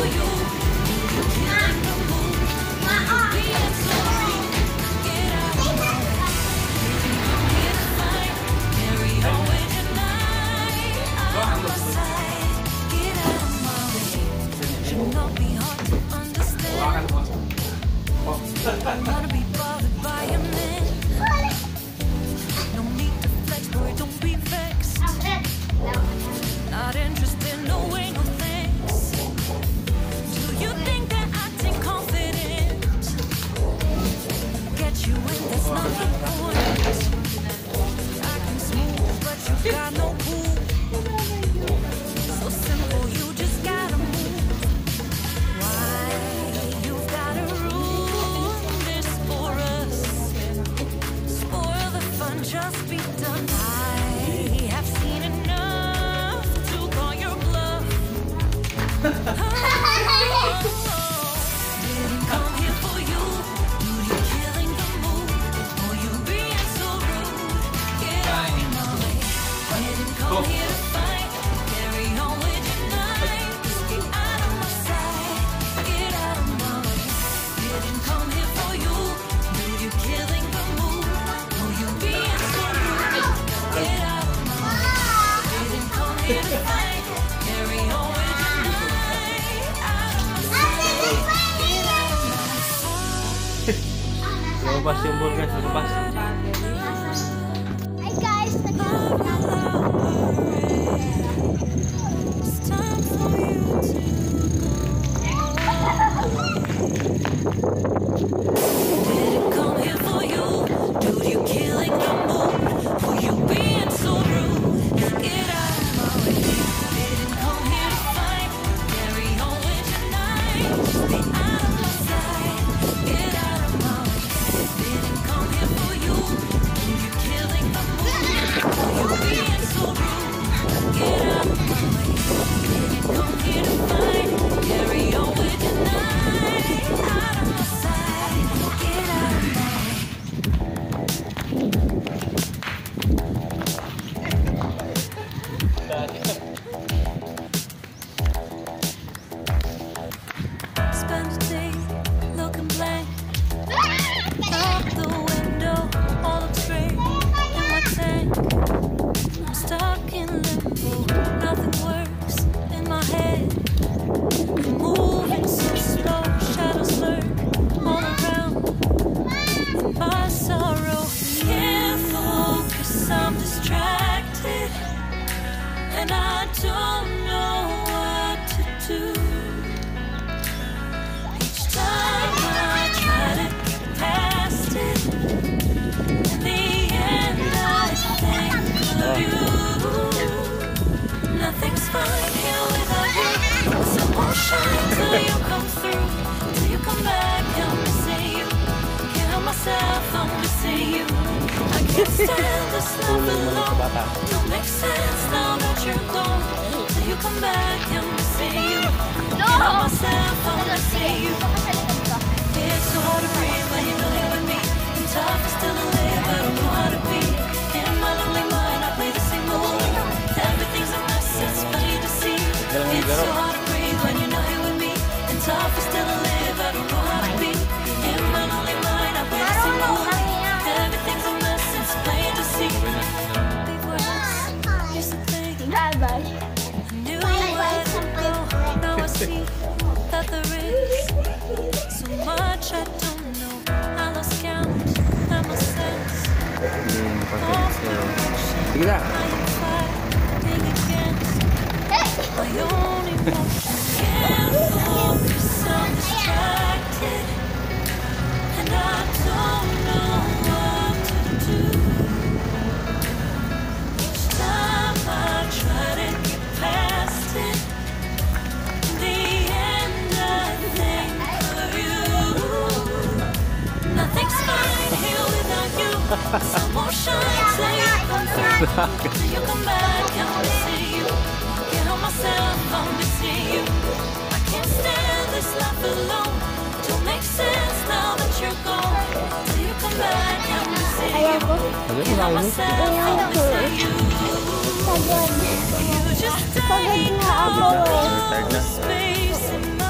Lepas simbol guys, lepas. Hi guys, stand this love alone. Don't make sense now that you're gone. Till you come back, I'm missing you. Can't help myself, I'm missing you. It's so hard to breathe when you're not here with me. And tough is still to live, I don't know how to be. In my lonely mind, I play the same role. Everything's a mess, it's plain to see. It's so hard to breathe when you're not here with me. And tough is still to live, I don't know how to be. In my lonely mind, I play the same role. Everything's a mess, it's plain to see. Big words, used to think I knew where to go. Now I see that there is so much I don't know. I lost count, I lost sense. Sige na. My own emotions can't focus, I'm distracted. And I don't know what to do. Each time I try to get past it, in the end I think of you. Nothing's fine here without you. Some more shine till you come through. Till you come back, I'm missing you. Can't help myself, I'm missing you. I can't stand this life alone. Don't make sense now that you're gone. Till you come back, I'm missing you. Can't help myself, I'm missing you. You just take all the space in my